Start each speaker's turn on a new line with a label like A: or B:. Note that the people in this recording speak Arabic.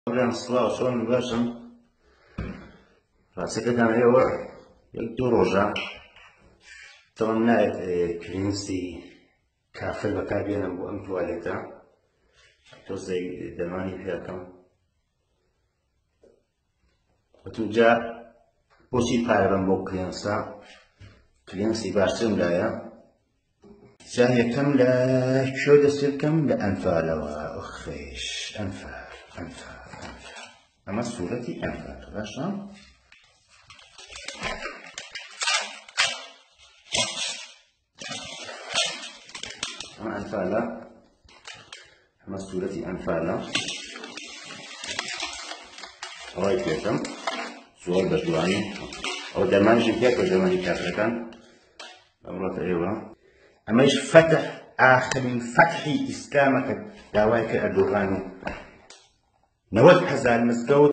A: قبل الصلاة وشون باشم راسكتان ايوه يلتو روجا طبعا كلينسي كافر بكابينا بو ام تواليتا توزي دماني فيها كم وتوجا بوشي قاربا بو كلينسي باشترم لايا شاهي كم لا شو دسير كم لأنفال وأخيش أنفال أما صورتي أنفال باشا أما أنفال أما صورتي أنفال رأيت يتم صور بجواني أو دماني جمكيك ودماني كافركان أمرات أيوة أما إيش فتح آخر فتحي إسلامك دعواك أردوغانو نود حزال مسكوت